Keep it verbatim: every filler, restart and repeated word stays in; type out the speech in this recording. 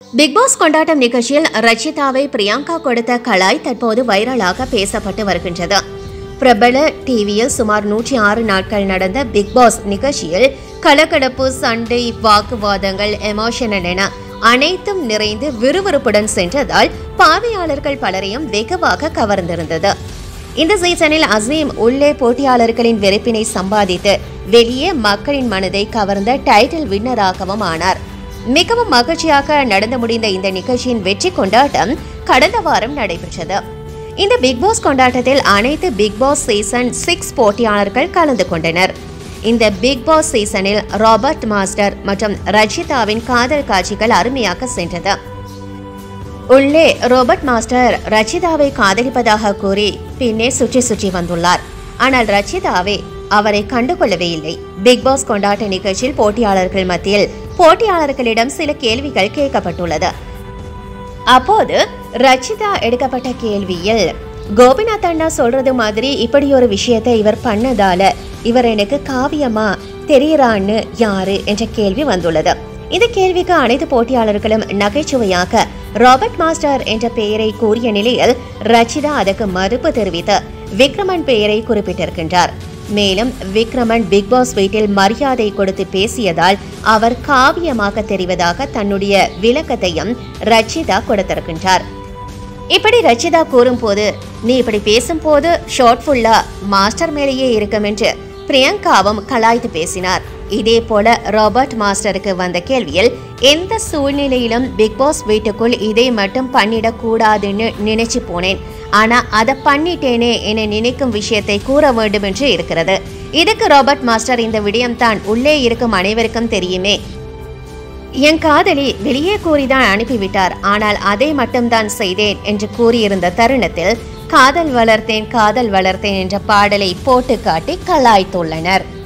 Big pass கொண்டாட்டம் நிகழ்ச்சியில் ரச்சிதாவை பிரியங்கா கொடுத்த கலாய் தற்போது வைரலாக பேசப்பட்டு வருகின்றது. பிரபல டிவியில் சுமார் நூற்றி ஆறு நாட்கள் நடந்த பிக் பாஸ் நிகழ்ச்சியில் கலகலப்பு, சண்டை, வாக்குவாதங்கள், எமோஷனல் என அனைத்தும் நிறைந்து விறுவிறுப்புடன் சென்றதால் பார்வையாளர்கள் பலரையும் வெகுவாக கவர்ந்திருந்தது. இந்த சீசனில் அசீம் உள்ளே போட்டியாளர்களின் வெறுப்பினை சம்பாதித்து வெளியே மக்களின் மனதை கவர்ந்த டைட்டில் வின்னராகவும் ஆனார். மிகவும் மகிழ்ச்சியாக நடந்து முடிந்த இந்த நிகழ்ச்சியின் வெற்றி கொண்டாட்டம் கடந்த வாரம் நடைபெற்றது. இந்த பிக் பாஸ் கொண்டாட்டத்தில் அனைத்து பிக் பாஸ் சீசன் சிக்ஸ் போட்டியாளர்கள் கலந்து கொண்டனர். இந்த பிக் பாஸ் சீசனில் ராபர்ட் மாஸ்டர் மற்றும் ரச்சிதாவின் காதல் காட்சிகள் அருமையாக சென்றது. உள்ளே ராபர்ட் மாஸ்டர் ரச்சிதாவை காதலிப்பதாக கூறி பின்னே சுற்றி சுற்றி வந்துள்ளார். ஆனால் ரச்சிதாவே அவரை கண்டுகொள்ளவே இல்லை. பிக் பாஸ் கொண்டாட்ட நிகழ்ச்சியில் போட்டியாளர்கள் மத்தியில் போட்டியாளர்களிடம் சில கேள்விகள் கேட்கப்பட்டுள்ளது. அப்போது ரச்சிதா எடுக்கப்பட்ட கேள்வியில், கோபிநாத் அண்ணா சொல்றது மாதிரி இப்படி ஒரு விஷயத்தை இவர் பண்ணதால இவர் எனக்கு காவியமா தெரியறான்னு யாரு என்ற கேள்வி வந்துள்ளது. இந்த கேள்விக்கு அனைத்து போட்டியாளர்களும் நகைச்சுவையாக ராபர்ட் மாஸ்டர் என்ற பெயரை கூறிய நிலையில் ரச்சிதா அதற்கு மறுப்பு தெரிவித்து விக்ரமன் பெயரை குறிப்பிட்டிருக்கின்றார். மேலும் விக்ரமன் பிக் பாஸ் வீட்டில் மரியாதை கொடுத்து பேசியதால் அவர் காவியமாக தெரிவதாக தன்னுடைய விளக்கத்தையும் ரச்சிதா கொடுத்திருக்கின்றார். இப்படி ரச்சிதா கூறும் போது, நீ இப்படி பேசும் போது ஷார்ட் ஃபுல்லா மாஸ்டர் மேலேயே இருக்கும் என்று பிரியங்காவும் கலாய்த்து பேசினார். இதே போல ராபர்ட் மாஸ்டருக்கு வந்த கேள்வியில், எந்த சூழ்நிலையிலும் பிக் பாஸ் வீட்டுக்குள் இதை மட்டும் பண்ணிடக் கூடாதுன்னு நினைச்சு போனேன், ஆனா அதை பண்ணிட்டேனே என நினைக்கும் விஷயத்தை கூற வேண்டும் என்று இருக்கிறது. இதுக்கு ராபர்ட் மாஸ்டர், இந்த விடயம் தான் உள்ளே இருக்கும் அனைவருக்கும் தெரியுமே, என் காதலி வெளியே கூறிதான் அனுப்பிவிட்டார், ஆனால் அதை மட்டும்தான் செய்தேன் என்று கூறியிருந்த தருணத்தில் காதல் வளர்த்தேன் காதல் வளர்த்தேன் என்ற பாடலை போட்டு காட்டி கலாய்த்துள்ளனர்.